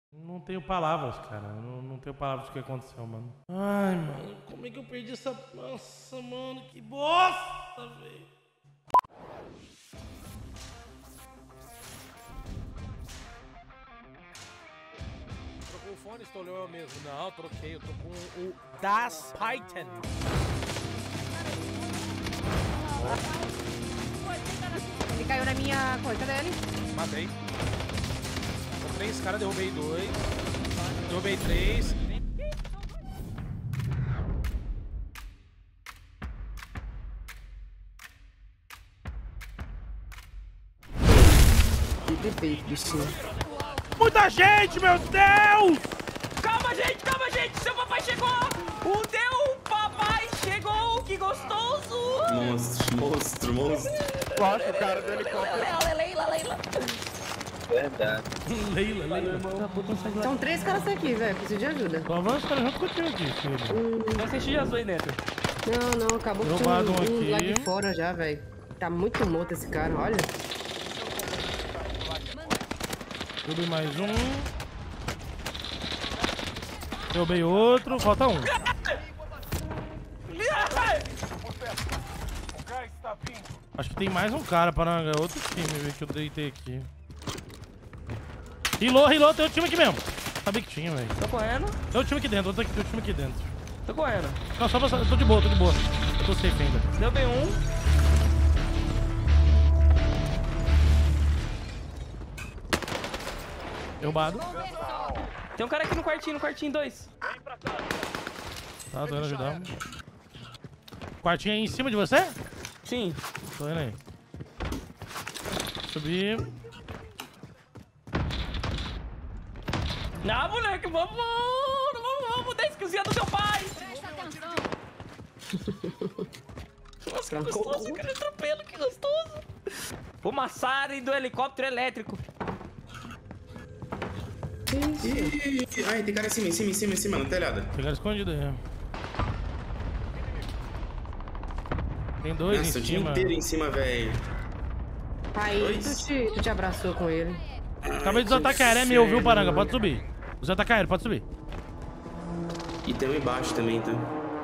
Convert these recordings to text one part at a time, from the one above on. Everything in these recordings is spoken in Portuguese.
Não tenho palavras, cara. Não tenho palavras do que aconteceu, mano. Ai, mano. Como é que eu perdi essa... Nossa, mano. Que bosta, velho. Trocou o fone, estourou eu mesmo. Não, troquei. Eu tô com o Das Python. Ele caiu na minha coisa. Cadê ele? Matei. Com 3 caras, derrubei 2. Derrubei 3. Que defeito, bichinho. Muita gente, meu Deus! Calma, gente! Seu papai chegou! O teu papai chegou! Que gostoso! Monstro. Nossa, o cara do helicóptero. Leila! Verdade. Leila. São 3 caras aqui, velho. Preciso de ajuda. Tô avançando junto contigo aqui, filho. Não assisti Jesus aí dentro. Não, acabou que Derrubado tinha um lá aqui. de fora já, velho. Tá muito morto esse cara, olha. Derrubei mais um. Derrubei outro. Falta um. Acho que tem mais um cara para outro time, ver que eu deitei aqui. Rilou, tem outro time aqui mesmo. Sabia que tinha, velho. Tô correndo. Tem outro time aqui dentro, tem outro time aqui dentro. Tô correndo. Não, só passar. Eu tô de boa. Eu tô safe ainda. Derrubei um. Derrubado. Tem um cara aqui no quartinho 2. Tá, tô indo ajudar. Quartinho aí em cima de você? Sim. Tô indo aí. Subi. Não, moleque, vamos, 10 cozinha do seu pai. Nossa, que gostoso, cara, atropelo, que gostoso. Fumaçarem do helicóptero elétrico. Ai, tem cara em cima, no telhado. Pegaram escondido aí. Tem dois Nossa, em o time cima. inteiro em cima, velho. Aí, tu te abraçou com ele. Acabei de desataque aéreo, é meu, viu, Paranga? Pode subir. Desataque aéreo, pode subir. E tem um embaixo também, tá?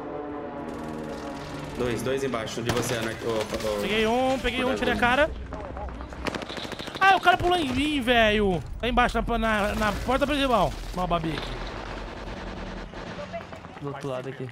Dois embaixo de você, Ana. Peguei um, tirei a cara. Ah, o cara pulou em mim, velho. Tá embaixo, na porta principal. Mal, babi. Do outro lado aqui.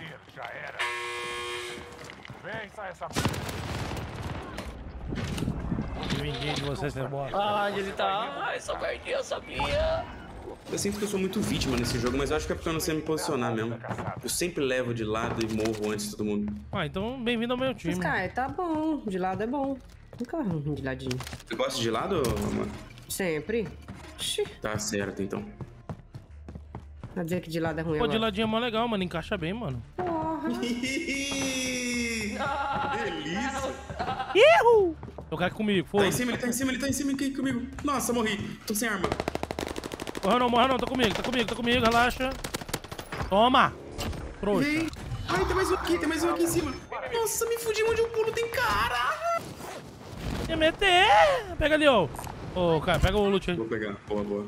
Me vinguei de você, seu bosta. Ah, onde ele tá? Ai, só perdi, eu sabia. Eu sinto que eu sou muito vítima nesse jogo, mas eu acho que é porque eu não sei me posicionar mesmo. Eu sempre levo de lado e morro antes de todo mundo. Ah, então bem-vindo ao meu time. Sky, tá bom. De lado é bom. Nunca ruim de ladinho. Você gosta de lado, mano? Sempre. Xi, Tá certo, então. vai dizer que de lado é ruim Pô, de agora. ladinho é mó legal, mano. Encaixa bem, mano. Porra. Delícia! Ihu! Eu quero comigo, Tá em foda-se. cima, ele tá em cima aqui comigo. Nossa, morri. Tô sem arma. Morra não, tá comigo, relaxa. Toma! Trouxa. Vem. Ai, tem mais um aqui em cima. Nossa, me fudi onde eu pulo, tem cara. Ia meter! Pega ali, ó. Ô, cara, pega o loot aí. Vou pegar, boa.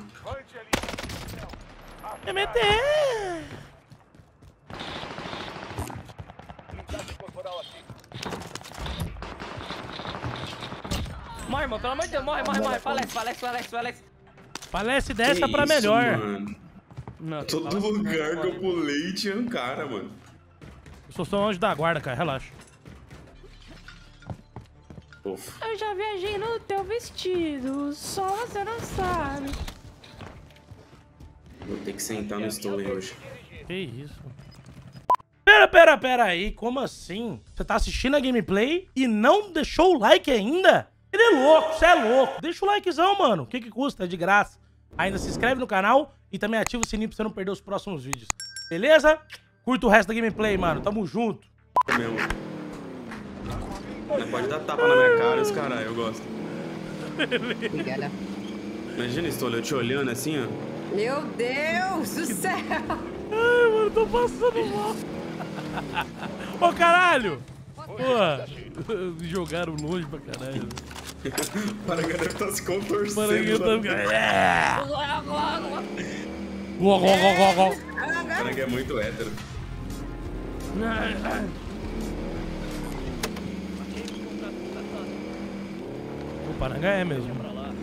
Ia meter! Morre, irmão, pelo amor de Deus, morre. Falece. Falece dessa Que pra isso, melhor. Mano. Não, Todo lugar que eu pulei tinha um cara, mano. Eu sou só anjo da guarda, cara, relaxa. Ufa. Eu já viajei no teu vestido, só você não sabe. Vou ter que sentar no stole hoje. Que isso? Pera aí, como assim? Você tá assistindo a gameplay e não deixou o like ainda? Ele é louco, você é louco. Deixa o likezão, mano. O que custa? É de graça. Ainda se inscreve no canal e também ativa o sininho pra você não perder os próximos vídeos. Beleza? Curta o resto da gameplay, mano. Tamo junto. É mesmo. Não pode dar tapa na minha cara, os caras, eu gosto. Obrigada. Imagina, Stole, eu te olhando assim, ó. Meu Deus do céu. Ai, mano, tô passando mal. Ô, caralho! Pô, me jogaram longe pra caralho. Para, galera, tá se contorcendo. Para que eu tô... É. O Paranga é muito hétero. O Paranga é mesmo.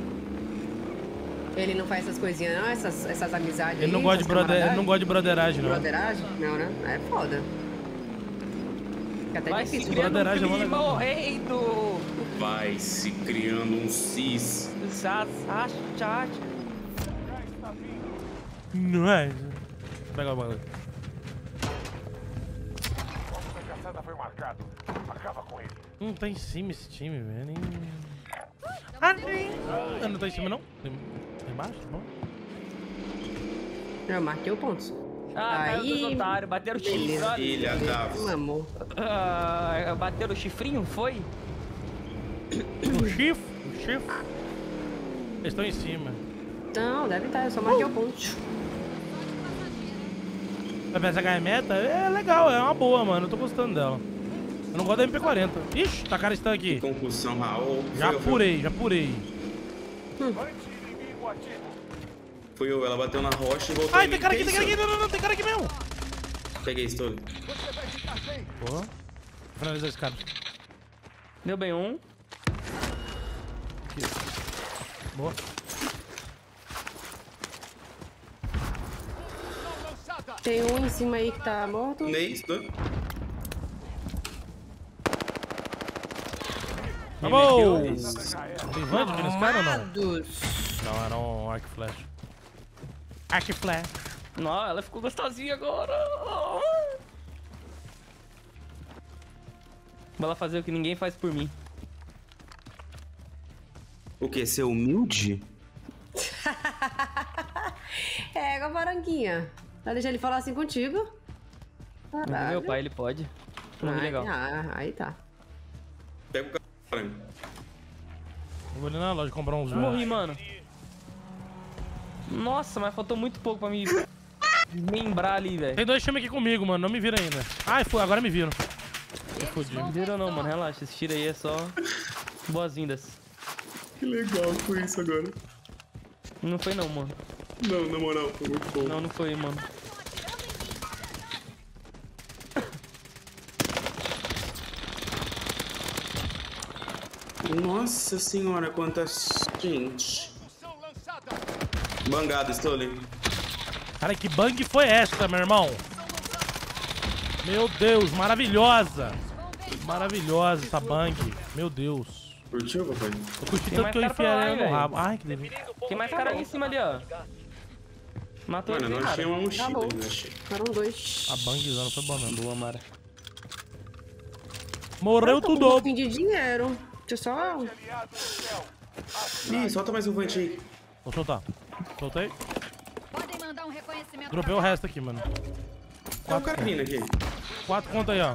Ele não faz essas coisinhas, não? Essas amizades Ele não aí, gosta de essas brother, ele não camaradagem? gosta de broderagem, não. Broderagem? Não, né? É foda. Fica até Vai se difícil. criando broderagem é mó um clima legal. horrendo. Vai se criando um cis. Chat. Não é. Vou pegar o bagulho. Não tá em cima esse time, velho. Nem... Ah, não tá em cima, não? Tem embaixo? Bom. Eu marquei o ponto. Caiu Aí, dos otários, bateram o chifre, beleza. olha. Filha da... Amor. Bateram o chifrinho, foi? O chifre? Eles estão em cima. Não, deve estar, eu só marquei o ponto. Vai essa meta é legal, é uma boa, mano. Eu tô gostando dela. Eu não gosto da MP40. Ixi, tá cara estão aqui. Concussão, Raul. Já purei. Fui eu, ela bateu na rocha e voltou. Ai, em tem mim. cara Que aqui, tem cara isso? aqui. Não, tem cara aqui mesmo. Peguei isso todo. Boa. Finalizar esse cara. Deu bem um. Boa. Tem um em cima aí que tá morto. Neis, né? Acabou! Tem vante aqui nesse cara ou não? Dos. Não, era um arco flash. Arco flash. Não, ela ficou gostosinha agora. Vai lá fazer o que ninguém faz por mim. O quê? Ser humilde? É, com a Paranguinha. Vai deixar ele falar assim contigo? Caralho. Meu pai, ele pode. Muito legal. Aí tá. Pega o cara. Eu vou ali na loja comprar uns... Morri, mano. Nossa, mas faltou muito pouco pra me lembrar ali, velho. Tem dois times aqui comigo, mano. Não me viram ainda. Ai, agora me viram. Eu fodi. Não viram não, mano. Relaxa. Esse tiro aí é só boas-vindas. Que legal foi isso agora. Não foi não, mano. Não, na moral, foi muito bom. Não foi, mano. Nossa senhora, quanta gente. Bangada, estou ali. Cara, que bang foi essa, meu irmão? Meu Deus, maravilhosa. Maravilhosa essa bang. Meu Deus. Curtiu, papai? Eu curti Tem tanto mais que eu cara pra enfiei lá, ela no velho. rabo. Ai, que delícia. Tem mais cara ali em cima ali, ó. Matou Mano, eu ele, não achei cara. uma mochila Acabou. ainda, achei. Foram dois. A bangzona foi boa mesmo. Boa, Mara. Morreu Eu tô com tudo. um fim de dinheiro. Deixa eu só... Ih, solta mais um vante aí. Vou soltar. Soltei. Podem mandar um reconhecimento. Dropei o resto aqui, mano. Olha o cara vindo aqui. 4 contas aí, ó.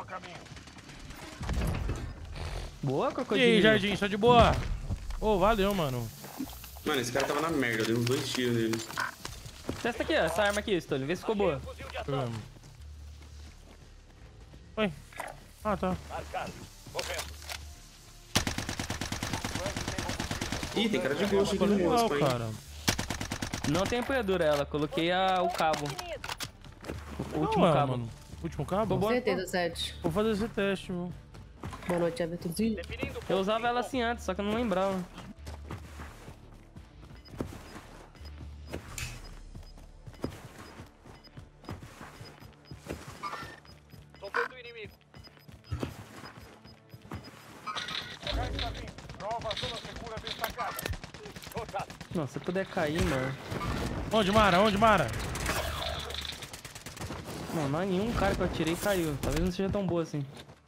Boa, E crocodilo. aí, Jardim, tá de boa? Ô, valeu, mano. Mano, esse cara tava na merda, eu dei uns 2 tiros nele. Testa aqui, ó. Essa arma aqui, Stone. Vê se ficou boa. Oi. Ah, tá. Ih, tem cara de ghost aqui Ficou no legal, mosco, hein? cara. Não tem apoiadura ela. Coloquei o cabo. O último Não é, cabo. mano. Último cabo? Ficou Com bom? certeza, 7. Vou fazer esse teste, viu? Boa noite, Evertonzinho. Eu usava ela assim antes, só que eu não lembrava. Nossa, se puder cair, mano. Onde, Mara? Onde, Mara? Não, nenhum cara que eu atirei caiu. Talvez não seja tão boa assim.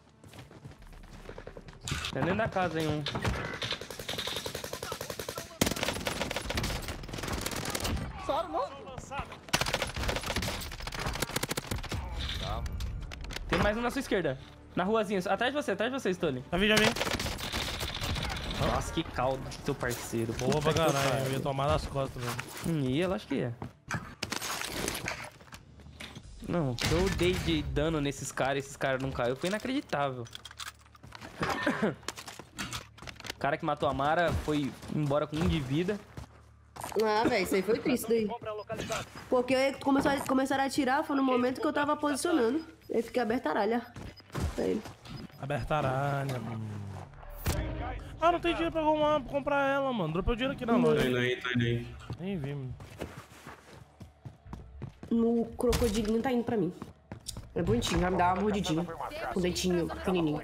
É dentro da casa, hein, um. Tem mais um na sua esquerda. Na ruazinha. Atrás de você, Stone. Já vi. Nossa, que caldo, seu parceiro. Boa pra Puta que caralho. pariu. Eu ia tomar nas costas, velho. Ia, eu acho que ia. Não, o que eu dei de dano nesses caras, esses caras não caiu, foi inacreditável. O cara que matou a Mara foi embora com 1 de vida. Ah, velho, isso aí foi triste daí. Porque começaram a atirar, foi no momento que eu tava posicionando. Eu fiquei aberta a aralha. Pra ele. Aberta a aralha. Ah, não tem dinheiro pra comprar ela, mano. Dropei o dinheiro aqui na loja. Tá indo aí. Nem vi, mano. No crocodilinho tá indo pra mim. É bonitinho, vai me dar uma mordidinha. Com o dentinho pequenininho.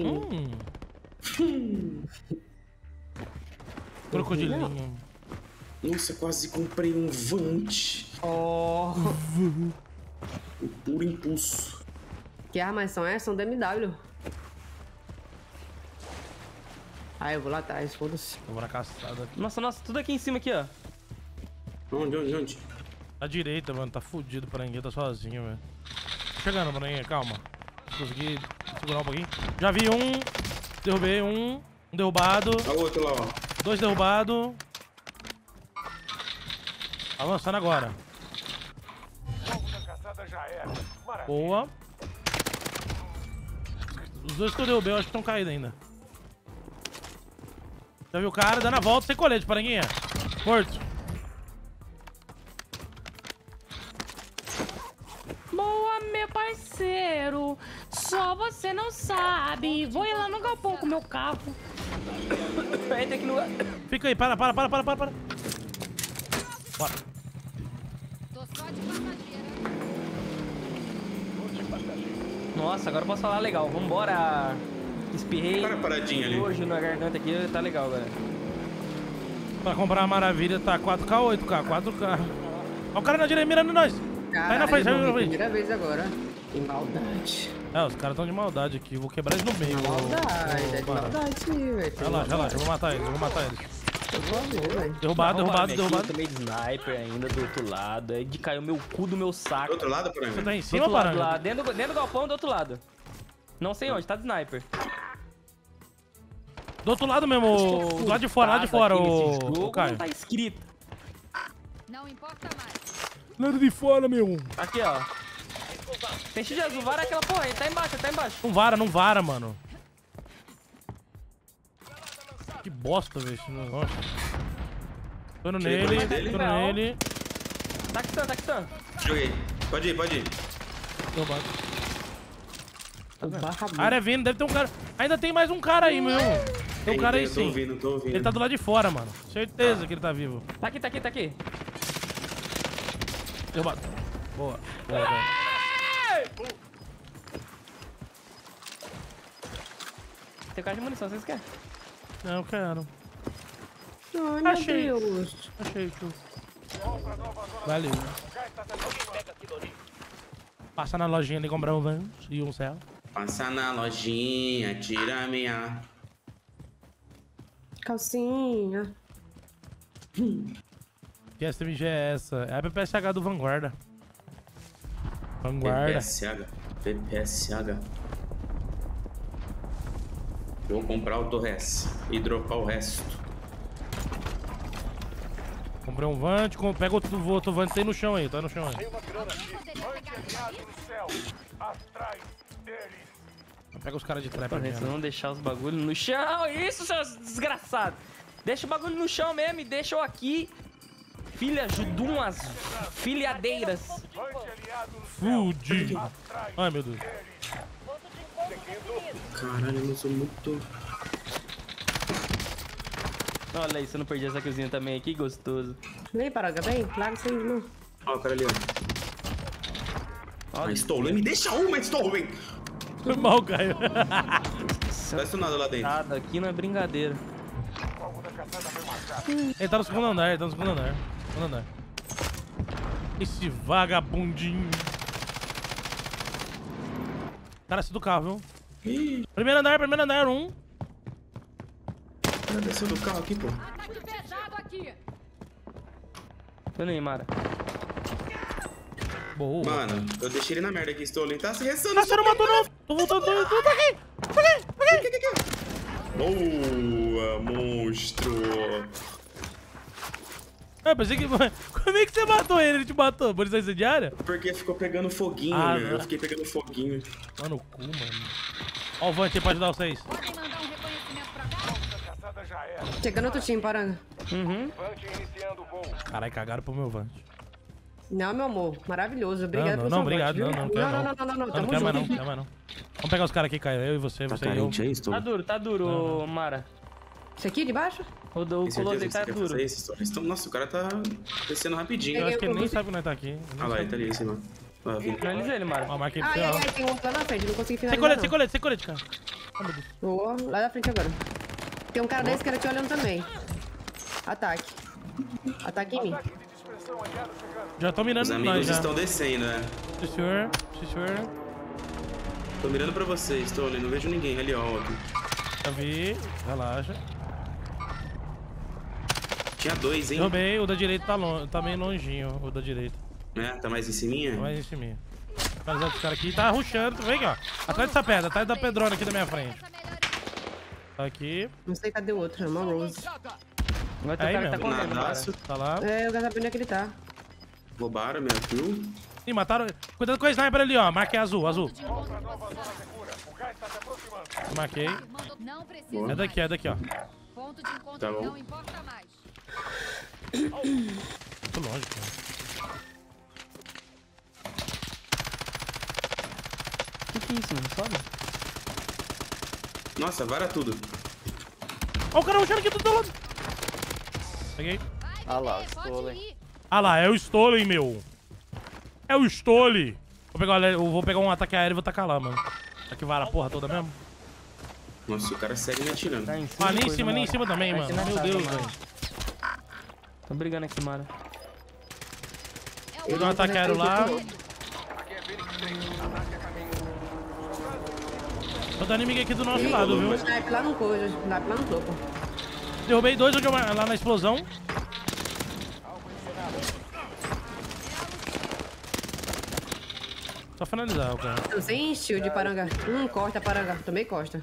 Crocodilinho. Nossa, quase comprei um Vant. Oh. O puro impulso. Que armas são essas? São DMW. Ah, eu vou lá atrás, foda-se. Eu vou na caçada aqui. Nossa, tudo aqui em cima aqui, ó. Onde? À direita, mano. Tá fudido, Paranguinha. Tá sozinho, velho. Chegando, Paranguinha. Calma. Consegui segurar um pouquinho. Já vi um. Derrubei um. Um derrubado. Olha o outro lá, ó. 2 derrubados. Avançando agora. Boa. Os 2 que eu derrubei, eu acho que estão caídos ainda. Já viu o cara dando a volta sem colete, Paranguinha. Morto. Boa, meu parceiro. Só você não sabe. Vou ir lá no galpão com meu carro. Entra aqui no lugar. Fica aí, para. Bora. Tô só de passageira. Nossa, agora eu posso falar legal. Vambora. Espirrei. Para paradinha ali. Hoje na garganta aqui tá legal, galera. Pra comprar a maravilha tá 4K ou 8K? 4K. Olha o cara na direita mirando nós. Sai na frente, sai na frente. Primeira vez agora. Que maldade. É, os caras tão de maldade aqui. Vou quebrar eles no meio. Maldade, é de maldade sim, velho. Relaxa. Eu vou matar eles. Por favor, velho. Derrubado. Eu tomei de sniper ainda do outro lado. Aí caiu meu cu do meu saco. Do outro lado, por Você aí. tá em Do cima, outro lado, Paranga? lá. Dentro do galpão, do outro lado. Não sei onde, tá de sniper. Do outro lado mesmo, do lado de fora, o Caio. Não tá escrito. Não importa mais. Lado de fora, meu. Aqui, ó. Tem X de azul, vara aquela porra aí, tá embaixo. Não vara, mano. Que bosta, velho, esse negócio. Tô indo nele. Tá quitando. Joguei. Pode ir. Derrubado. O barra Área vindo, deve ter um cara. Ainda tem mais um cara aí, meu. Tem um cara aí sim. Tô ouvindo. Ele tá do lado de fora, mano. Certeza que ele tá vivo. Tá aqui. Derrubado. Boa, velho. Tem cara de munição, vocês querem? Não, eu quero. Ai, meu Achei. Deus. Achei, tio. Valeu. Passa na lojinha ali comprar um Vans e um céu. Passa na lojinha, tira minha. Calcinha. Que SMG é essa? É a PPSH do Vanguarda. Vanguarda. PPSH. Vou comprar o Torres e dropar o resto. Comprei um Vant, pega outro Vant aí no chão aí, tá no chão aí. Pega os caras de trap aqui. Vocês não deixar os bagulhos no chão. Isso, seus desgraçados. Deixa o bagulho no chão mesmo e deixa eu aqui. Filhas de umas filhadeiras. Fudi. Ai, meu Deus. Caralho, eu sou muito... Olha aí, você não perdi essa cozinha também. Que gostoso. Vem, Paraga, vem. Larga isso aí de novo. Ó, o cara ali, ó. Olha, Stolen, me deixa uma, Stolen! Foi mal, Caio. Tá estunado lá dentro. nada, aqui não é brincadeira. Ele tá no segundo andar, Segundo andar. Esse vagabundinho. Cara, se do carro, viu? Primeiro andar, um. O cara desceu do carro aqui, pô. Ataque pesado aqui. Tô nem, Mara. Boa. Mano, eu deixei ele na merda aqui, Stolen. Tá se restando. Ah, você não matou não. Tô voltando, tô aqui. Boa, monstro. Ah, pensei que... Como é que você matou ele? Ele te matou? Por isso é incendiária? Porque ficou pegando foguinho, Ah, meu. Eu fiquei pegando foguinho. Tá no cu, mano. Ó o Vant aí pra ajudar vocês. Podem mandar um reconhecimento pra cá? Chegando outro time, Paranga. Uhum. Caralho, cagaram pro meu Vant. Não, meu amor. Maravilhoso. Obrigada pelo Não, seu obrigado. voto, Não viu? quero não. Não, Não tamo quero mais não, junto. quero mais não. Vamos pegar os caras aqui, Caio. Eu e você, Tá você e eu. carente aí, estou. Tá duro, Mara. Isso aqui de baixo? O Tem certeza Close que tá você quer duro. fazer isso? Então, nossa, o cara tá descendo rapidinho. Eu acho que ele nem eu- sabe que nós tá aqui. Olha lá, ele tá ali em cima. Ó, vindo. Finaliza ele, Mara. Ó, marquei pra Ai, você, ai, ó. ai, tem outro lá na frente. Não consegui Sem finalizar, colete, não. sem colete, cara. Ai, meu Deus. Boa, lá na frente agora. Tem um cara da esquerda te olhando também. Ataque. Ataque em mim. Já tô mirando Os em nós, amigos já. estão descendo, né? Sim, senhor. Sim, senhor. Tô mirando pra vocês, tô ali, não vejo ninguém. Ali, ó, outro. Já vi. Relaxa. Tinha dois, hein? Derrubei. O da direita tá meio longinho, o da direita. É, tá mais em ciminha? Mais em cima. Finalizar os caras aqui. Tá rushando. Vem aqui, ó. Atrás dessa pedra. Atrás da pedrona aqui da minha frente. Essa melhor Tá aqui. Não sei cadê o outro, é uma Rose. Vai ter Aí cara que tá mesmo. correndo, Mara. Nadaço. Tá lá. É, eu quero saber onde é que ele tá. Roubaram minha kill. Ih, mataram. Cuidado com a sniper ali, ó. Marquei azul, azul. de encontro em posição. Marquei. Confirmando, não precisa É mais. daqui, ó. Ponto de encontro Tá bom. não importa mais. Muito longe, cara. Que é isso, mano? Sobe. Nossa, vara tudo. Ó, o cara rushando aqui do teu lado. Peguei. Ah lá, pode Stolen. ir. Ah lá, é o Stolen, meu. É o Stolen. Vou pegar um ataque aéreo e vou tacar lá, mano. Tá que vara a porra toda mesmo. Nossa, o cara segue me atirando. Tá em cima. Ah, nem em coisa, cima, nem em Mara. cima também, Vai mano. ser na Meu casa, Deus, Mara. velho. Tô brigando aqui, Mara. Eu dou um ataque aéreo lá. Tô dando inimigo aqui do nosso lado, viu? Snipe lá no coisa, snipe lá no topo. Derrubei dois lá na explosão. Só finalizar, cara. Tô sem shield de paranga. Costa, paranga. Tomei costa.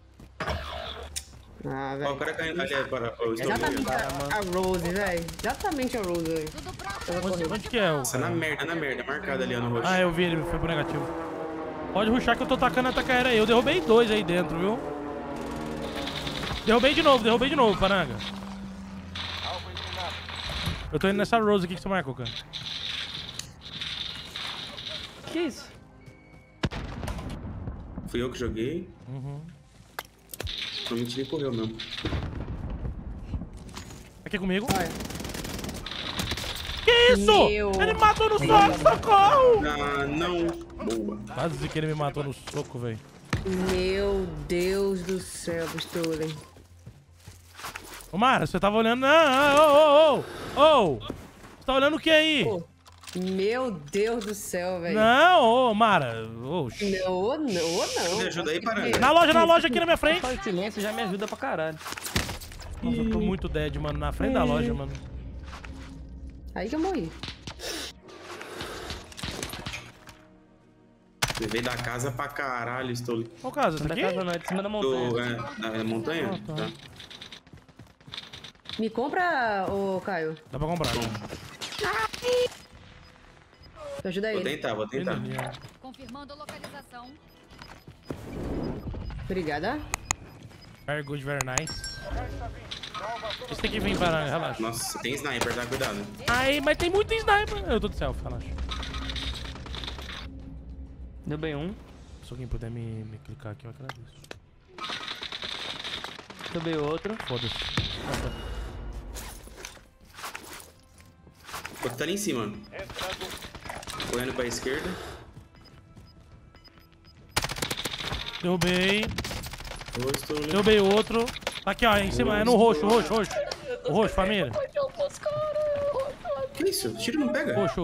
Ah, Ó, o velho. cara caindo ali, para. Ó, estou Exatamente morrendo. a Rose, velho. Exatamente a Rose, velho. Tudo pronto. Onde que é o Nossa, na cara? merda, marcado ali, ó, no roxo. Ah, eu vi, ele foi pro negativo. Pode rushar que eu tô tacando ataque aéreo aí. Eu derrubei dois aí dentro, viu? Derrubei de novo, paranga. Eu tô indo nessa Rose aqui que você marcou, cara. Que isso? Fui eu que joguei. Provavelmente ele correu mesmo. Aqui comigo. Olha. Que isso? Meu. Ele me matou no soco, socorro! Ah, não. Boa. Quase que ele me matou no soco, velho. Meu Deus do céu, Stolen. Ô, Mara, você tava olhando... Ô! Você tá olhando o que aí? Pô, meu Deus do céu, velho. Não, ô, Mara. Ô, Não. Me ajuda aí, paranga. na loja aqui na minha frente. Só de silêncio já me ajuda pra caralho. Nossa, eu tô muito dead, mano. Na frente da loja, mano. Aí que eu morri. Levei da casa pra caralho, estou. Qual casa? Essa Da aqui? casa não, é de cima da montanha. Da montanha? Ah, tá. Tá. Me compra, ô Caio. Dá pra comprar. Me ajuda Vou ele. tentar. Confirmando a localização. Obrigada. Very good, very nice. Você tem que vir para, relaxa. Nossa, tem sniper, tá? Cuidado. Ai, mas tem muito sniper. Eu tô de selfie, relaxa. Deu bem um. Se alguém puder me clicar aqui, eu agradeço. Deu bem outro. Foda-se. O outro tá ali em cima. Correndo pra esquerda. Derrubei. Eu estou olhando. Derrubei outro. Tá aqui, ó, em cima. É no roxo. O roxo, família. Que isso? O tiro não pega? Roxo.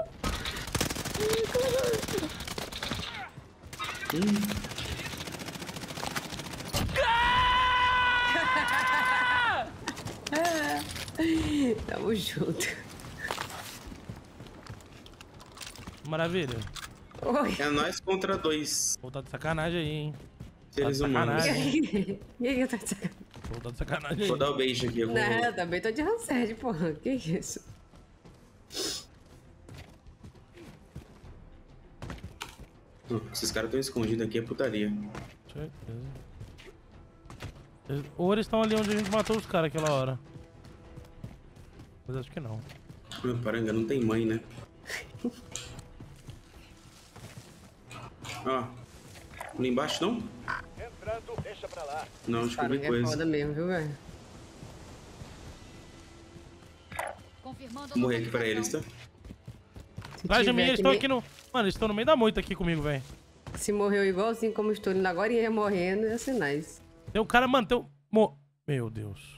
Tamo junto. Maravilha. Oi. É nós contra dois Vou tá de sacanagem aí, hein. seres Tá de humanos. sacanagem. E aí, eu tô de sacanagem. Vou tá de sacanagem aí. Vou dar o beijo aqui. Eu vou... Não, eu também tô de Ranced, porra. Que isso? Esses caras estão escondidos aqui, é putaria. Certeza. Ou eles estão ali onde a gente matou os caras aquela hora. Mas acho que não. Meu paranga não tem mãe, né? Ó. Ali embaixo, não? Não, acho que eu vi Cara, é coisa. foda mesmo, viu, velho? Confirmando Vou morrer aqui pra eles, tá? Se Atrás de mim, tiver eles que estão nem- aqui no... Mano, eles estão no meio da moita aqui comigo, velho. Se morreu igualzinho como estou indo agora e ia morrendo, ia ser nice. Tem um cara, mano, tem um... Meu Deus.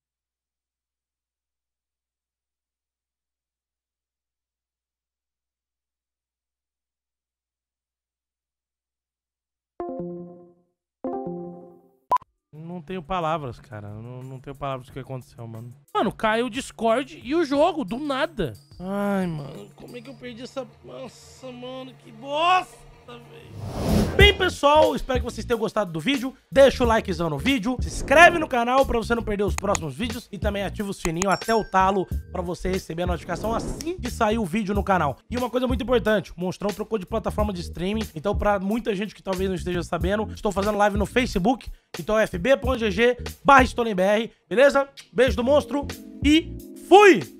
Não tenho palavras, cara. Não tenho palavras do que aconteceu, mano. Mano, caiu o Discord e o jogo, do nada. Ai, mano, como é que eu perdi essa... Nossa, mano, que bosta, velho. Bem, pessoal, espero que vocês tenham gostado do vídeo. Deixa o likezão no vídeo, se inscreve no canal pra você não perder os próximos vídeos e também ativa o sininho até o talo pra você receber a notificação assim que sair o vídeo no canal. E uma coisa muito importante, o Monstrão trocou de plataforma de streaming, então pra muita gente que talvez não esteja sabendo, estou fazendo live no Facebook, então é fb.gg/StolenBR, beleza? Beijo do monstro e fui!